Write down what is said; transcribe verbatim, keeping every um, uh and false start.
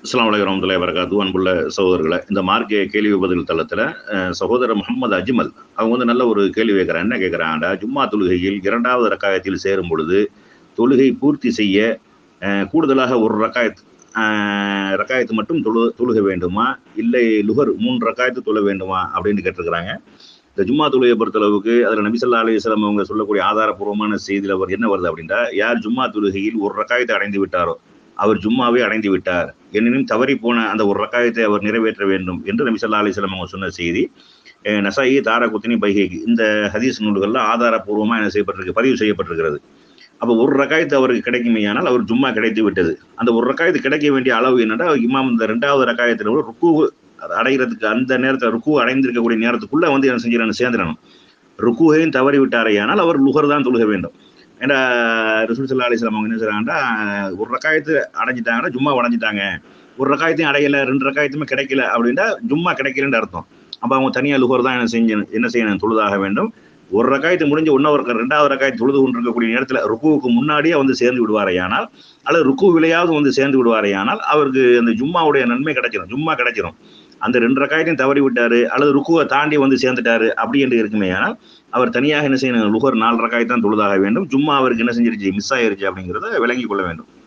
அஸ்ஸலாமு அலைக்கும் வரஹ்மத்துல்லாஹி வபரகாத்துஹு. அன்புள்ள சகோதரர்களே, இந்த மார்க்க கேள்வி பதில் தளத்தில் சகோதரர் முகமது அஜ்மல் அவங்க வந்து நல்ல ஒரு கேள்வி கேட்குறாங்க. என்ன கேட்குறாங்கடா, ஜும்மா தொழுகையில் இரண்டாவது ரக்காயத்தில் சேரும் பொழுது தொழுகை பூர்த்தி செய்ய அஹ், கூடுதலாக ஒரு ரக்காயத் அஹ், ரக்காயத்து மட்டும் தொழு தொழுக வேண்டுமா, இல்லை லுகர் மூன்று ரக்காயத்து தொழ வேண்டுமா அப்படின்னு கேட்டிருக்கிறாங்க. இந்த ஜும்மா தொழுகையை பொறுத்தளவுக்கு அதில் நபி ஸல்லல்லாஹு அலைஹி வஸல்லம் அவங்க சொல்லக்கூடிய ஆதாரபூர்வமான செய்தியில் அவர் என்ன வருது அப்படின்னா, யார் ஜும்மா தொழுகையில் ஒரு ரக்காயத்தை அடைந்து விட்டாரோ அவர் ஜும்மாவை அடைந்து விட்டார், எனினும் தவறி போன அந்த ஒரு ரக்காயத்தை அவர் நிறைவேற்ற வேண்டும் என்று நபி ஸல்லல்லாஹு அலைஹி வஸல்லம் அவங்க சொன்ன செய்தி அஹ், நசாயி, தாரகுத்னி, பைஹகி இந்த ஹதீஸ் நூல்களில் ஆதாரபூர்வமாக என்ன செய்யப்பட்டிருக்கு, பதிவு செய்யப்பட்டிருக்கிறது. அப்போ ஒரு ரக்காயத்து அவருக்கு கிடைக்குமேயானால் அவர் ஜும்மா கிடைத்து விட்டது. அந்த ஒரு ரக்காயத்து கிடைக்க வேண்டிய அளவு என்னன்னா, இமாம் இந்த ரெண்டாவது ரக்காயத்தில் ருக்கு அடைகிறதுக்கு அந்த நேரத்தில் ருக்கு அடைந்திருக்கக்கூடிய நேரத்துக்குள்ள வந்து என்ன செஞ்சிடணும், சேர்ந்துடணும். ருக்குவையும் தவறி விட்டாரையானால் அவர் லுகர் தான் தொழுக வேண்டும். ஏன்னா ரசூல் ஸல்லல்லாஹு அலைஹி வஸல்லம் அவங்க என்ன செய்றாங்கன்னா, ஒரு ரக்காயத்து அடைஞ்சிட்டாங்கன்னா ஜும்மா அடைஞ்சிட்டாங்க, ஒரு ரக்காயத்தையும் அடையல, ரெண்டு ரக்காயத்துமே கிடைக்கல அப்படின்னா ஜும்மா கிடைக்கலன்னு அர்த்தம். அப்போ அவங்க தனியாக லுகர் தான் என்ன செஞ்சு என்ன செய்யணும், தொழுதாக வேண்டும். ஒரு ரக்காயத்து முடிஞ்சு ஒன்னொரு ரெண்டாவது ரக்காயத்து தொழுது கொண்டிருக்கக்கூடிய நேரத்தில் ருக்குவுக்கு முன்னாடியே வந்து சேர்ந்து விடுவாரையானால், அல்லது ருக்கு விலையாவது வந்து சேர்ந்து விடுவாரையானால் அவருக்கு அந்த ஜும்மாவுடைய நன்மை கிடைச்சிடும், ஜும்மா கிடைச்சிடும். அந்த ரெண்டு ரக்காயத்தையும் தவறி விட்டாரு அல்லது ருக்குவை தாண்டி வந்து சேர்ந்துட்டாரு அப்படி என்று இருக்குமே, ஆனால் அவர் தனியாக என்ன செய்யணும், லுகர் நாலு ரக்காயத்தான் தொழுதாக வேண்டும். ஜும்மா அவருக்கு என்ன செஞ்சிருச்சு, மிஸ் ஆயிருச்சு அப்படிங்கிறத விளங்கி கொள்ள வேண்டும்.